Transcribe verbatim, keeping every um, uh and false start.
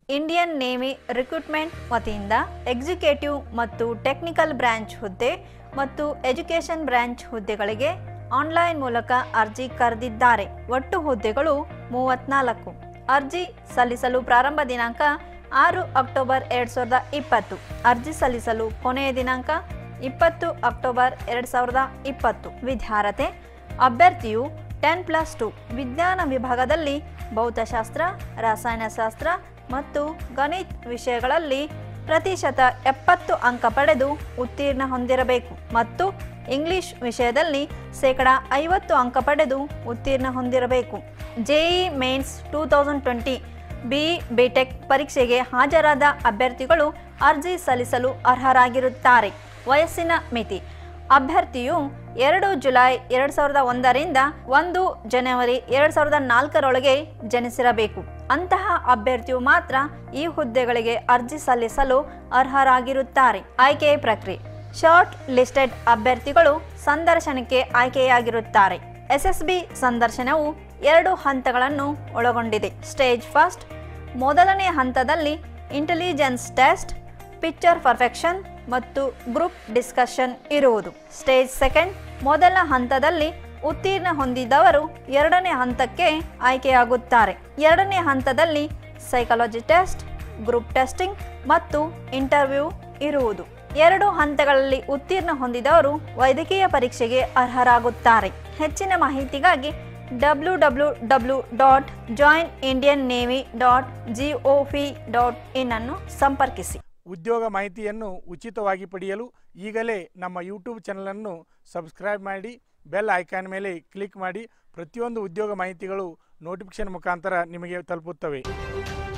Indian Navy recruitment ವತಿಯಿಂದ executive ಮತ್ತು technical branch ಹುದ್ದೆ ಮತ್ತು ಎಜುಕೇಷನ್ ಬ್ರಾಂಚ್ ಹುದ್ದೆಗಳಿಗೆ ಆನ್ಲೈನ್ ಮೂಲಕ ಅರ್ಜಿ ಕರೆದಿದ್ದಾರೆ. ಒಟ್ಟು ಹುದ್ದೆಗಳು ಮೂವತ್ನಾಲ್ಕು. ಅರ್ಜಿ ಸಲ್ಲಿಸಲು ಪ್ರಾರಂಭ ದಿನಾಂಕ ಆರು ಅಕ್ಟೋಬರ್ ಎರಡು ಸಾವಿರದ ಇಪ್ಪತ್ತು. ಅರ್ಜಿ ಸಲ್ಲಿಸಲು ಕೊನೆಯ ದಿನಾಂಕ ಇಪ್ಪತ್ತು ಅಕ್ಟೋಬರ್ ಎರಡು ಸಾವಿರದ ಇಪ್ಪತ್ತು. ವಿದ್ಯಾರ್ಹತೆ: ಅಭ್ಯರ್ಥಿಯು ಟೆನ್ ಪ್ಲಸ್ ಟು ವಿಜ್ಞಾನ ವಿಭಾಗದಲ್ಲಿ ಭೌತಶಾಸ್ತ್ರ, ರಸಾಯನಶಾಸ್ತ್ರ ಮತ್ತು ಗಣಿತ ವಿಷಯಗಳಲ್ಲಿ ಪ್ರತಿಶತ ಎಪ್ಪತ್ತು ಅಂಕ ಪಡೆದು ಉತ್ತೀರ್ಣ ಹೊಂದಿರಬೇಕು ಮತ್ತು ಇಂಗ್ಲಿಷ್ ವಿಷಯದಲ್ಲಿ ಶೇಕಡ ಐವತ್ತು ಅಂಕ ಪಡೆದು ಉತ್ತೀರ್ಣ ಹೊಂದಿರಬೇಕು. JEE mains two thousand twenty B BTech ಪರೀಕ್ಷೆಗೆ ಹಾಜರಾದ ಅಭ್ಯರ್ಥಿಗಳು ಅರ್ಜಿ ಸಲ್ಲಿಸಲು ಅರ್ಹರಾಗಿರುತ್ತಾರೆ. ವಯಸ್ಸಿನ ಮಿತಿ: ಅಭ್ಯರ್ಥಿಯು ಎರಡು ಜುಲೈ ಎರಡು ಸಾವಿರದ ಒಂದರಿಂದ ಒಂದು ಜನವರಿ ಎರಡು ಸಾವಿರದ ನಾಲ್ಕರೊಳಗೆ ಜನಿಸಿರಬೇಕು. ಅಂತಹ ಅಭ್ಯರ್ಥಿಯು ಮಾತ್ರ ಈ ಹುದ್ದೆಗಳಿಗೆ ಅರ್ಜಿ ಸಲ್ಲಿಸಲು ಅರ್ಹರಾಗಿರುತ್ತಾರೆ. ಆಯ್ಕೆ ಪ್ರಕ್ರಿಯೆ: ಶಾರ್ಟ್ ಲಿಸ್ಟೆಡ್ ಅಭ್ಯರ್ಥಿಗಳು ಸಂದರ್ಶನಕ್ಕೆ ಆಯ್ಕೆಯಾಗಿರುತ್ತಾರೆ. ಎಸ್ಎಸ್ಬಿ ಸಂದರ್ಶನವು ಎರಡು ಹಂತಗಳನ್ನು ಒಳಗೊಂಡಿದೆ. ಸ್ಟೇಜ್ ಫಸ್ಟ್: ಮೊದಲನೇ ಹಂತದಲ್ಲಿ ಇಂಟೆಲಿಜೆನ್ಸ್ ಟೆಸ್ಟ್, ಪಿಕ್ಚರ್ ಪರ್ಫೆಕ್ಷನ್ ಮತ್ತು ಗ್ರೂಪ್ ಡಿಸ್ಕಷನ್ ಇರುವುದು. ಸ್ಟೇಜ್ ಸೆಕೆಂಡ್: ಮೊದಲ ಹಂತದಲ್ಲಿ ಉತ್ತೀರ್ಣ ಹೊಂದಿದವರು ಎರಡನೇ ಹಂತಕ್ಕೆ ಆಯ್ಕೆಯಾಗುತ್ತಾರೆ. ಎರಡನೇ ಹಂತದಲ್ಲಿ ಸೈಕಾಲಜಿ ಟೆಸ್ಟ್, ಗ್ರೂಪ್ ಟೆಸ್ಟಿಂಗ್ ಮತ್ತು ಇಂಟರ್ವ್ಯೂ ಇರುವುದು. ಎರಡು ಹಂತಗಳಲ್ಲಿ ಉತ್ತೀರ್ಣ ಹೊಂದಿದವರು ವೈದ್ಯಕೀಯ ಪರೀಕ್ಷೆಗೆ ಅರ್ಹರಾಗುತ್ತಾರೆ. ಹೆಚ್ಚಿನ ಮಾಹಿತಿಗಾಗಿ W W W dot join Indian Navy dot GOV dot in ಅನ್ನು ಸಂಪರ್ಕಿಸಿ. ಉದ್ಯೋಗ ಮಾಹಿತಿಯನ್ನು ಉಚಿತವಾಗಿ ಪಡೆಯಲು ಈಗಲೇ ನಮ್ಮ ಯೂಟ್ಯೂಬ್ ಚಾನಲನ್ನು ಸಬ್ಸ್ಕ್ರೈಬ್ ಮಾಡಿ, ಬೆಲ್ ಐಕಾನ್ ಮೇಲೆ ಕ್ಲಿಕ್ ಮಾಡಿ. ಪ್ರತಿಯೊಂದು ಉದ್ಯೋಗ ಮಾಹಿತಿಗಳು ನೋಟಿಫಿಕೇಶನ್ ಮುಖಾಂತರ ನಿಮಗೆ ತಲುಪುತ್ತವೆ.